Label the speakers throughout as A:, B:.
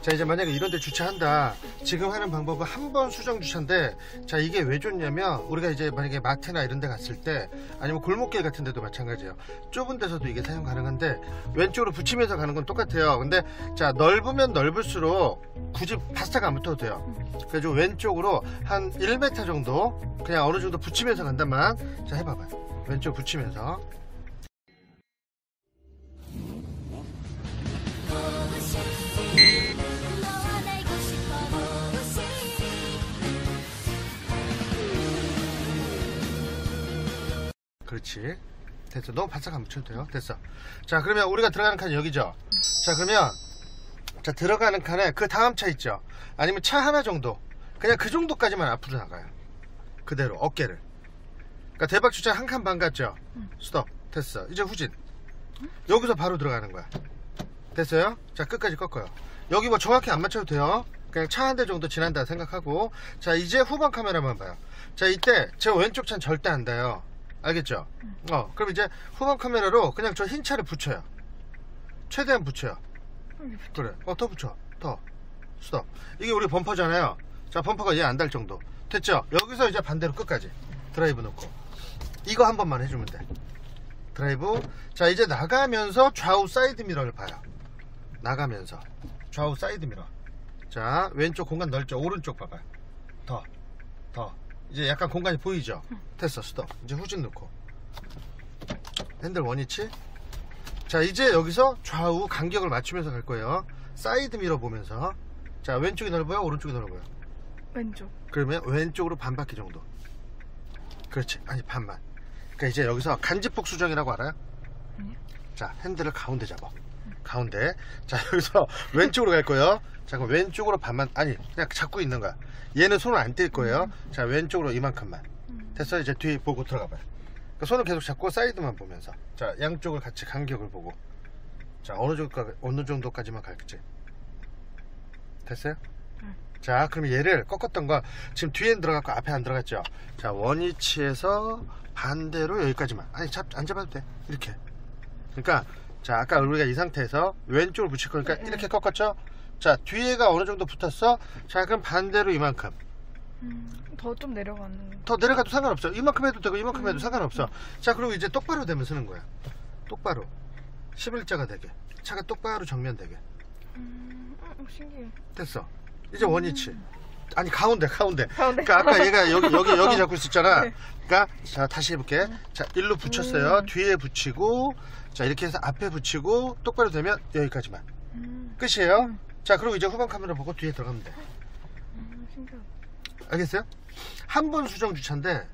A: 자, 이제 만약에 이런 데 주차한다. 지금 하는 방법은 한 번 수정 주차인데, 자, 이게 왜 좋냐면 우리가 이제 만약에 마트나 이런 데 갔을 때, 아니면 골목길 같은 데도 마찬가지예요. 좁은 데서도 이게 사용 가능한데 왼쪽으로 붙이면서 가는 건 똑같아요. 근데 자, 넓으면 넓을수록 굳이 바싹 안 붙어도 돼요. 그래서 왼쪽으로 한 1m 정도 그냥 어느 정도 붙이면서 간다만. 자, 해봐봐요. 왼쪽 붙이면서. 그렇지. 됐어. 너무 바싹 안 붙여도 돼요. 됐어. 자, 그러면 우리가 들어가는 칸이 여기죠. 자, 그러면 자, 들어가는 칸에 그 다음 차 있죠. 아니면 차 하나 정도, 그냥 그 정도까지만 앞으로 나가요. 그대로 어깨를. 그러니까 대박 주차 한 칸 반 갔죠. 스톱. 됐어. 이제 후진. 여기서 바로 들어가는 거야. 됐어요? 자, 끝까지 꺾어요. 여기 뭐 정확히 안 맞춰도 돼요. 그냥 차 한 대 정도 지난다 생각하고. 자, 이제 후방 카메라만 봐요. 자, 이때 제 왼쪽 차는 절대 안 닿아요. 알겠죠? 그럼 이제 후방 카메라로 그냥 저 흰 차를 붙여요. 최대한 붙여요. 그래. 더 붙여. 더. 스톱. 이게 우리 범퍼잖아요. 자, 범퍼가 얘 안 닿을 정도. 됐죠? 여기서 이제 반대로 끝까지 드라이브 놓고 이거 한 번만 해주면 돼. 드라이브. 자, 이제 나가면서 좌우 사이드 미러를 봐요. 나가면서 좌우 사이드 미러. 자, 왼쪽 공간 넓죠? 오른쪽 봐봐요. 더. 이제 약간 공간이 보이죠? 됐어. 스톱. 이제 후진 넣고 핸들 원위치. 자, 이제 여기서 좌우 간격을 맞추면서 갈 거예요. 사이드 미러 보면서. 자, 왼쪽이 넓어요? 오른쪽이 넓어요?
B: 왼쪽.
A: 그러면 왼쪽으로 반 바퀴 정도. 그렇지. 아니, 반만. 그러니까 이제 여기서 간지폭 수정이라고 알아요? 자, 핸들을 가운데 잡아. 가운데. 자, 여기서 왼쪽으로 갈 거예요. 자, 그럼 왼쪽으로 반만. 아니, 그냥 잡고 있는 거야. 얘는 손을 안 뗄 거예요. 자, 왼쪽으로 이만큼만. 됐어. 이제 뒤 보고 들어가 봐요. 그러니까 손을 계속 잡고 사이드만 보면서. 자, 양쪽을 같이 간격을 보고. 자, 어느 정도까지만 갈지. 됐어요? 자, 그럼 얘를 꺾었던 거 지금 뒤엔 들어갔고 앞에 안 들어갔죠. 자, 원위치에서 반대로 여기까지만. 아니, 안 잡아도 돼. 이렇게. 그러니까 자, 아까 우리가 이 상태에서 왼쪽을 붙일 거니까 이렇게 꺾었죠. 자, 뒤에가 어느 정도 붙었어. 자, 그럼 반대로 이만큼.
B: 더 좀 내려가는.
A: 더 내려가도 상관없어. 이만큼 해도 되고 이만큼 해도 상관없어. 자, 그리고 이제 똑바로 되면 쓰는 거야. 똑바로 11자가 되게, 차가 똑바로 정면 되게.
B: 신기해.
A: 됐어. 이제 원위치. 아니, 가운데. 그러니까 아까 얘가 여기 잡고 있었잖아.
B: 네.
A: 그러니까 자, 다시 해볼게. 자, 일로 붙였어요. 뒤에 붙이고, 자, 이렇게 해서 앞에 붙이고 똑바로 되면 여기까지만. 끝이에요. 자, 그리고 이제 후방 카메라 보고 뒤에 들어가면 돼.
B: 신기하다.
A: 알겠어요? 한 번 수정 주차인데.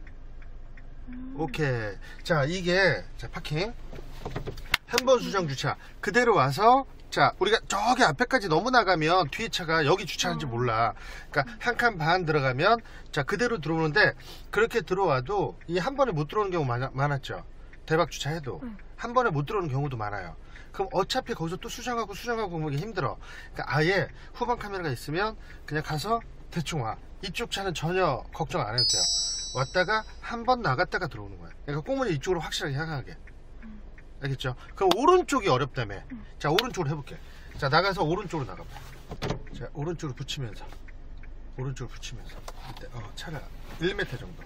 A: 오케이. 자, 이게 자, 파킹 한 번 수정 주차 그대로 와서. 자, 우리가 저기 앞에까지 너무 나가면 뒤에 차가 여기 주차하는지 몰라. 그러니까 한 칸 반 들어가면 자, 그대로 들어오는데, 그렇게 들어와도 이 한 번에 못 들어오는 경우 많았죠. 대박 주차해도 한 번에 못 들어오는 경우도 많아요. 그럼 어차피 거기서 또 수정하고 오기 힘들어. 그러니까 아예 후방 카메라가 있으면 그냥 가서 대충 와. 이쪽 차는 전혀 걱정 안 해도 돼요. 왔다가 한 번 나갔다가 들어오는 거야. 그러니까 꼬문이 이쪽으로 확실하게 향하게. 알겠죠? 그럼 오른쪽이 어렵다며. 자, 오른쪽으로 해볼게. 자, 나가서 오른쪽으로 나가봐. 자, 오른쪽으로 붙이면서 이때 차가 1m 정도.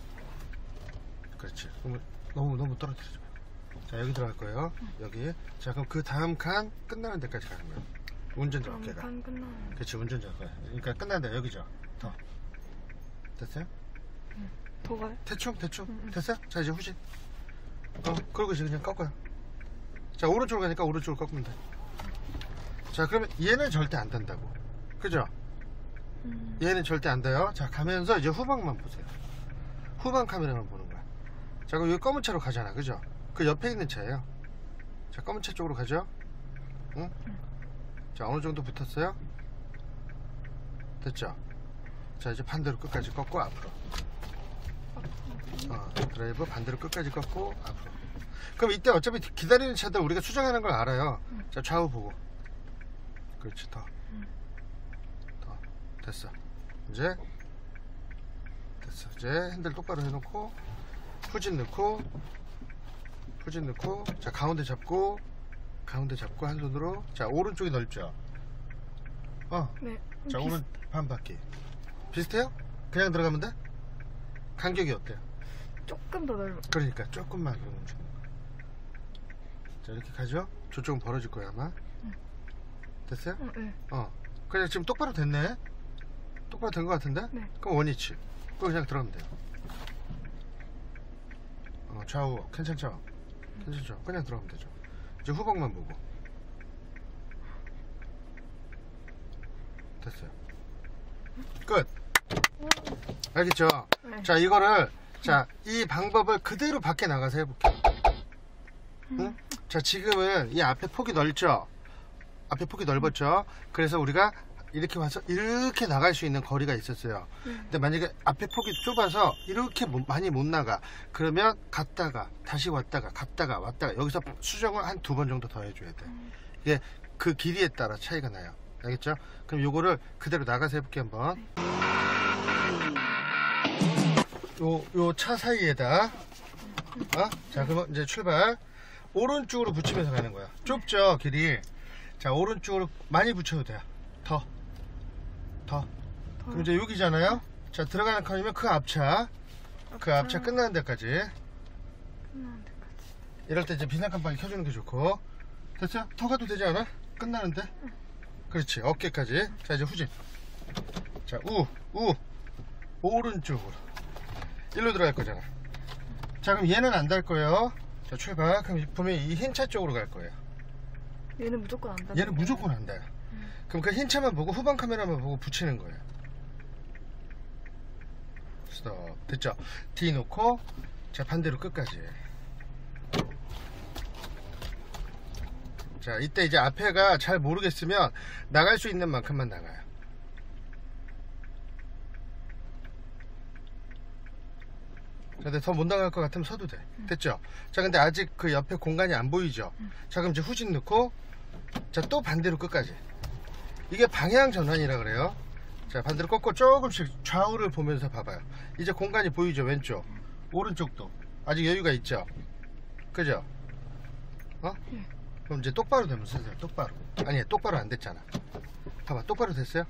A: 그렇지. 그러면 너무 떨어뜨리지 마. 자, 여기 들어갈 거예요. 여기. 자, 그럼 그 다음 칸 끝나는 데까지 가는 거야. 운전자 어깨가. 그렇지, 운전자 어깨. 그러니까 끝난다. 여기죠. 더. 됐어요?
B: 더 가요?
A: 대충. 됐어요? 자, 이제 후진. 그리고 이제 그냥 꺾어요. 자, 오른쪽으로 가니까 오른쪽으로 꺾으면 돼. 자, 그러면 얘는 절대 안 닿는다고. 그죠? 얘는 절대 안 닿아요. 자, 가면서 이제 후방만 보세요. 후방 카메라만 보는 거야. 자, 그럼 여기 검은 차로 가잖아. 그죠? 그 옆에 있는 차예요. 자, 검은 차 쪽으로 가죠? 응? 자, 어느 정도 붙었어요? 됐죠? 자, 이제 반대로 끝까지 꺾고 앞으로. 드라이브 반대로 끝까지 꺾고 앞으로. 그럼 이때 어차피 기다리는 차들 우리가 수정하는 걸 알아요. 자, 좌우 보고. 그렇지. 더. 됐어. 이제 됐어. 이제 핸들 똑바로 해놓고 후진 넣고 자, 가운데 잡고 한 손으로. 자, 오른쪽이 넓죠.
B: 네.
A: 자, 오른 반 바퀴. 비슷해요? 그냥 들어가면 돼? 간격이 어때요?
B: 조금 더 넓어.
A: 그러니까 조금만 그러면 주는 거야. 자, 이렇게 가죠? 저쪽은 벌어질 거야 아마. 됐어요?
B: 네.
A: 그냥 지금 똑바로 됐네. 똑바로 된 거 같은데?
B: 네.
A: 그럼 원위치. 그냥 들어가면 돼요. 좌우 괜찮죠? 괜찮죠? 그냥 들어가면 되죠. 이제 후방만 보고. 됐어요. 끝. 알겠죠?
B: 네.
A: 자, 이거를 이 방법을 그대로 밖에 나가서 해볼게요. 응? 자, 지금은 이 앞에 폭이 넓죠? 앞에 폭이 넓었죠? 그래서 우리가 이렇게 와서 이렇게 나갈 수 있는 거리가 있었어요. 근데 만약에 앞에 폭이 좁아서 이렇게 많이 못 나가. 그러면 갔다가 다시 왔다가 갔다가 왔다가 여기서 수정을 한 2번 정도 더 해줘야 돼. 이게 그 길이에 따라 차이가 나요. 알겠죠? 그럼 요거를 그대로 나가서 해볼게요 한번. 요 차 사이에다 자, 그러면 이제 출발. 오른쪽으로 붙이면서 가는 거야. 좁죠 길이. 자, 오른쪽으로 많이 붙여도 돼요. 더. 그럼 이제 여기잖아요. 자, 들어가는 칸이면 그 앞차 끝나는 데까지. 이럴 때 이제 비상 깜빡이 켜주는 게 좋고. 됐어요? 더 가도 되지 않아? 끝나는데? 그렇지, 어깨까지. 자, 이제 후진. 자, 오른쪽으로 일로 들어갈 거잖아. 자, 그럼 얘는 안 달 거예요. 자, 출발. 그럼 보면 이 흰 차 쪽으로 갈 거예요.
B: 얘는 무조건 안 닿아.
A: 얘는 무조건 안 닿아요. 그럼 그 흰 차만 보고 후방 카메라만 보고 붙이는 거예요. 스톱. 됐죠? D 놓고, 자, 반대로 끝까지. 자, 이때 이제 앞에가 잘 모르겠으면 나갈 수 있는 만큼만 나가요. 자, 근데 더 못 나갈 것 같으면 서도 돼. 됐죠? 자, 근데 아직 그 옆에 공간이 안 보이죠? 자, 그럼 이제 후진 넣고, 자, 또 반대로 끝까지. 이게 방향 전환이라 그래요. 자, 반대로 꺾고 조금씩 좌우를 보면서 봐봐요. 이제 공간이 보이죠? 왼쪽, 오른쪽도 아직 여유가 있죠? 그죠? 그럼 이제 똑바로 되면 쓰세요. 똑바로. 아니, 똑바로 안 됐잖아. 봐봐, 똑바로 됐어요?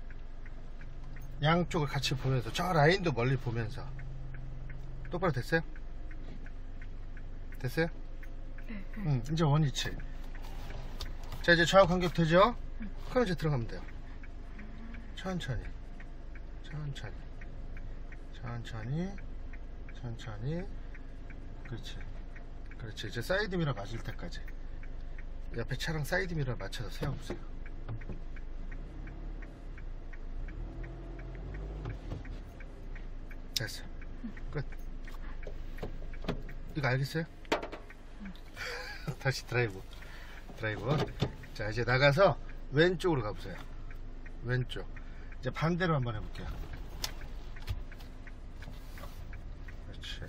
A: 양쪽을 같이 보면서, 저 라인도 멀리 보면서. 똑바로 됐어요? 됐어요?
B: 네.
A: 이제 원위치. 자, 이제 좌우 간격 되죠? 그럼 이제 들어가면 돼요. 천천히. 그렇지. 이제 사이드미러 맞을 때까지 옆에 차랑 사이드미러 맞춰서 세워보세요. 됐어. 끝. 이거 알겠어요? 다시 드라이브. 자, 이제 나가서 왼쪽으로 가보세요. 왼쪽. 이제 반대로 한번 해볼게요. 그렇지.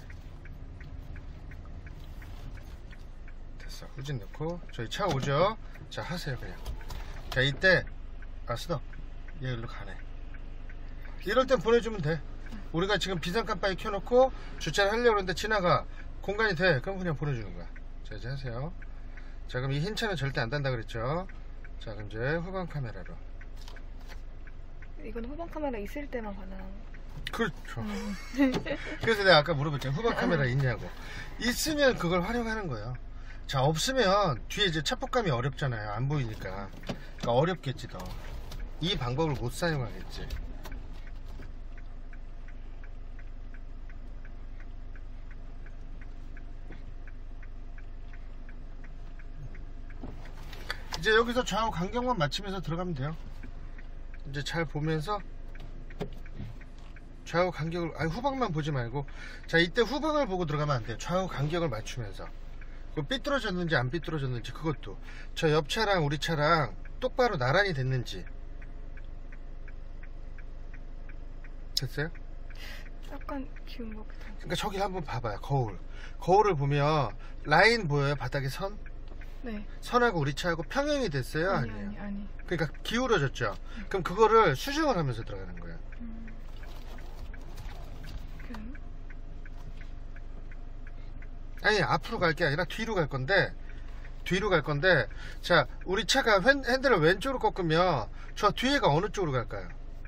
A: 됐어. 후진 넣고. 저희 차 오죠? 자, 하세요 그냥. 자, 이때 스톱. 얘 일로 가네. 이럴 땐 보내주면 돼. 우리가 지금 비상 깜빡이 켜놓고 주차를 하려고 하는데 지나가. 공간이 돼. 그럼 그냥 보내주는 거야. 자, 이제 하세요. 자, 그럼 이 흰 차는 절대 안 단다 그랬죠? 자, 그럼 이제 후방 카메라로.
B: 이건 후방 카메라 있을 때만 가능한 거.
A: 그렇죠. 그래서 내가 아까 물어봤잖아. 후방 카메라 있냐고. 있으면 그걸 활용하는 거예요. 자, 없으면 뒤에 이제 차폭감이 어렵잖아요. 안 보이니까. 그러니까 어렵겠지 더. 이 방법을 못 사용하겠지. 이제 여기서 좌우 간격만 맞추면서 들어가면 돼요. 이제 잘 보면서 좌우 간격을, 아니 후방만 보지 말고. 자, 이때 후방을 보고 들어가면 안 돼요. 좌우 간격을 맞추면서. 그 삐뚤어졌는지 안 삐뚤어졌는지 그것도. 저 옆 차랑 우리 차랑 똑바로 나란히 됐는지. 됐어요?
B: 약간 기운 것 같아.
A: 그러니까 저기 한번 봐봐요. 거울을 보면 라인 보여요? 바닥에 선?
B: 네.
A: 선하고 우리 차하고 평행이 됐어요? 아니에요?
B: 아니.
A: 그러니까 기울어졌죠? 그럼 그거를 수정을 하면서 들어가는 거예요. 아니, 앞으로 갈 게 아니라 뒤로 갈 건데, 뒤로 갈 건데, 자, 우리 차가 핸들을 왼쪽으로 꺾으면 저 뒤에가 어느 쪽으로 갈까요?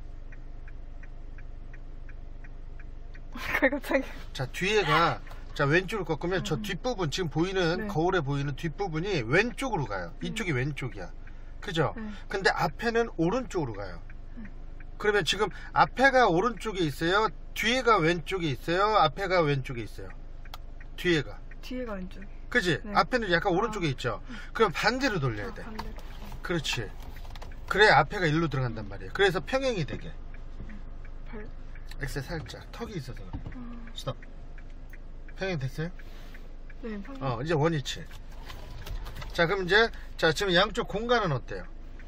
B: 갑자기.
A: 자, 뒤에가, 자, 왼쪽으로 꺾으면 저 뒷부분, 지금 보이는,
B: 네.
A: 거울에 보이는 뒷부분이 왼쪽으로 가요. 이쪽이 왼쪽이야. 그죠? 근데 앞에는 오른쪽으로 가요. 그러면 지금 앞에가 오른쪽에 있어요? 뒤에가 왼쪽에 있어요? 앞에가 왼쪽에 있어요? 뒤에가.
B: 뒤에가 왼쪽.
A: 그지?
B: 네.
A: 앞에는 약간 오른쪽에 있죠? 그럼 반대로 돌려야 돼.
B: 반대로.
A: 그렇지. 그래야 앞에가 일로 들어간단 말이에요. 그래서 평행이 되게.
B: 발.
A: 엑셀 살짝 턱이 있어서 그래. 스톱. 평행 됐어요?
B: 네, 평행.
A: 이제 원위치. 자, 그럼 이제, 자, 지금 양쪽 공간은 어때요?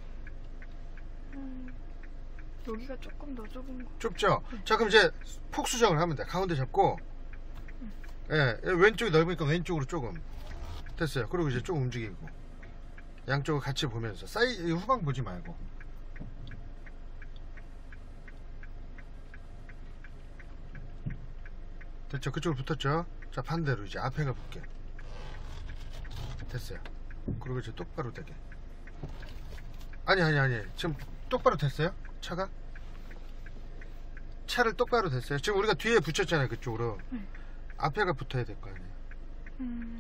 B: 여기가 조금 더 좁은 거.
A: 좁죠? 자, 그럼 이제 폭 수정을 하면 돼. 가운데 잡고, 예, 왼쪽이 넓으니까 왼쪽으로 조금. 됐어요. 그리고 이제 조금 움직이고. 양쪽을 같이 보면서. 후방 보지 말고. 됐죠? 그쪽으로 붙었죠? 자, 반대로 이제 앞에가 붙게. 됐어요. 그리고 이제 똑바로 되게. 아니. 지금 똑바로 됐어요? 차가? 차를 똑바로 됐어요. 지금 우리가 뒤에 붙였잖아요. 그쪽으로. 앞에가 붙어야 될 거 아니에요.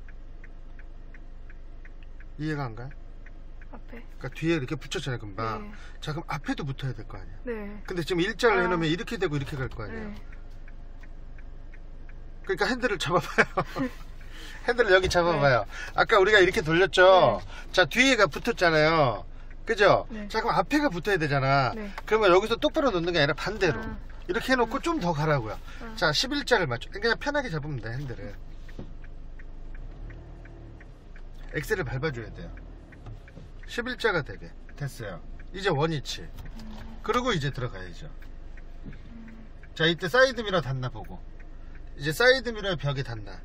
A: 이해가 안 가요?
B: 앞에.
A: 그러니까 뒤에 이렇게 붙였잖아요. 금방.
B: 네.
A: 자, 그럼 앞에도 붙어야 될 거 아니에요.
B: 네.
A: 근데 지금 일자를 해놓으면 이렇게 되고 이렇게 갈 거 아니에요.
B: 네.
A: 그러니까 핸들을 잡아봐요. 핸들을 여기 잡아봐요. 아까 우리가 이렇게 돌렸죠. 자, 뒤에가 붙었잖아요. 그죠?
B: 네.
A: 자, 그럼 앞에가 붙어야 되잖아.
B: 네.
A: 그러면 여기서 똑바로 놓는 게 아니라 반대로 이렇게 해놓고 좀 더 가라고요. 자, 11자를 맞춰. 그냥 편하게 잡으면 돼. 핸들을. 엑셀을 밟아줘야 돼요. 11자가 되게. 됐어요. 이제 원위치. 그리고 이제 들어가야죠. 자, 이때 사이드미러 닿나 보고. 이제 사이드미러의 벽에 닿나.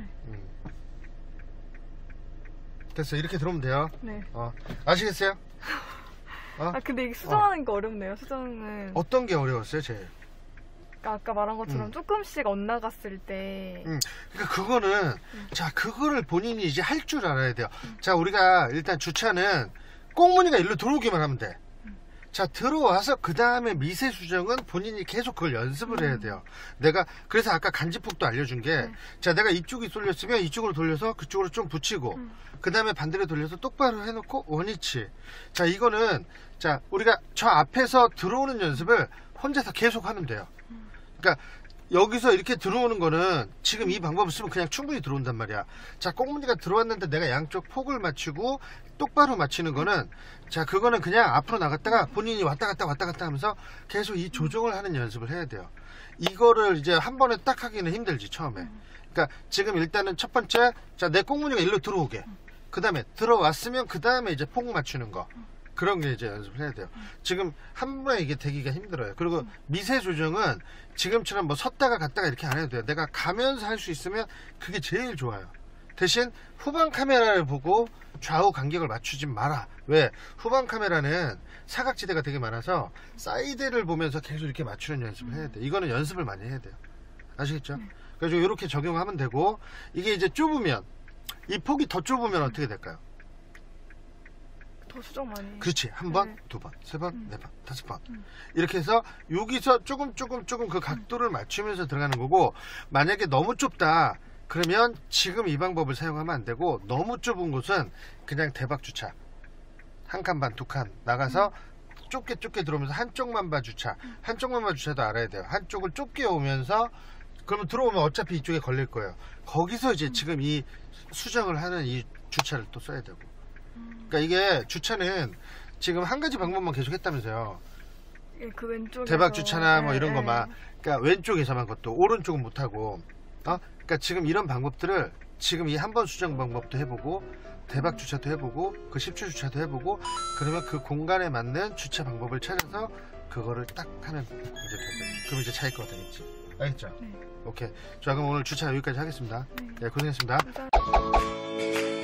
A: 됐어. 이렇게 들어오면 돼요.
B: 네.
A: 아시겠어요?
B: 근데 이게 수정하는 게 어렵네요. 수정은.
A: 어떤 게 어려웠어요, 제일?
B: 그러니까 아까 말한 것처럼 조금씩 엇나갔을 때.
A: 그러니까 그거는, 자, 그거를 본인이 이제 할 줄 알아야 돼요. 자, 우리가 일단 주차는 꽁무니가 일로 들어오기만 하면 돼. 자, 들어와서 그 다음에 미세 수정은 본인이 계속 그걸 연습을 해야 돼요. 그래서 아까 간지폭도 알려준 게, 자, 내가 이쪽이 쏠렸으면 이쪽으로 돌려서 그쪽으로 좀 붙이고, 그 다음에 반대로 돌려서 똑바로 해놓고 원위치. 자, 이거는, 자, 우리가 저 앞에서 들어오는 연습을 혼자서 계속 하면 돼요. 그러니까 여기서 이렇게 들어오는 거는 지금 이 방법을 쓰면 그냥 충분히 들어온단 말이야. 자, 꽁무니가 들어왔는데 내가 양쪽 폭을 맞추고 똑바로 맞추는 거는, 자, 그거는 그냥 앞으로 나갔다가 본인이 왔다 갔다 하면서 계속 이 조정을 하는 연습을 해야 돼요. 이거를 이제 한 번에 딱 하기는 힘들지, 처음에. 그러니까 지금 일단은 첫 번째, 자, 내 꽁무니가 일로 들어오게. 그 다음에 들어왔으면 그 다음에 이제 폭 맞추는 거. 그런 게 이제 연습을 해야 돼요. 지금 한 번에 이게 되기가 힘들어요. 그리고 미세 조정은 지금처럼 뭐 섰다가 갔다가 이렇게 안 해도 돼요. 내가 가면서 할 수 있으면 그게 제일 좋아요. 대신 후방 카메라를 보고 좌우 간격을 맞추지 마라. 왜? 후방 카메라는 사각지대가 되게 많아서 사이드를 보면서 계속 이렇게 맞추는 연습을 해야 돼요. 이거는 연습을 많이 해야 돼요. 아시겠죠? 그래서 이렇게 적용하면 되고, 이게 이제 좁으면, 이 폭이 더 좁으면 어떻게 될까요?
B: 더 수정 많이.
A: 그렇지. 한 번, 두 번, 세 번, 네 번, 다섯 번. 이렇게 해서 여기서 조금 그 각도를 맞추면서 들어가는 거고, 만약에 너무 좁다. 그러면 지금 이 방법을 사용하면 안 되고, 너무 좁은 곳은 그냥 대박 주차. 한 칸 반, 두 칸 나가서 좁게 들어오면서 한쪽만 봐 주차. 한쪽만 봐 주차도 알아야 돼요. 한쪽을 좁게 오면서, 그러면 들어오면 어차피 이쪽에 걸릴 거예요. 거기서 이제 지금 이 수정을 하는 이 주차를 또 써야 되고. 그러니까 이게 주차는 지금 한 가지 방법만 계속 했다면서요.
B: 그 왼쪽에서.
A: 대박 주차나 뭐 이런 거만. 그러니까 왼쪽에서만 것도, 오른쪽은 못하고. 그러니까 지금 이런 방법들을 지금 이 한 번 수정 방법도 해보고, 대박 주차도 해보고, 그 10초 주차도 해보고, 그러면 그 공간에 맞는 주차 방법을 찾아서 그거를 딱 하면 이제 되죠. 그럼 이제 차일 거 되겠지. 알겠죠? 오케이. 자, 그럼 오늘 주차 여기까지 하겠습니다. 네, 고생했습니다.
B: 감사합니다.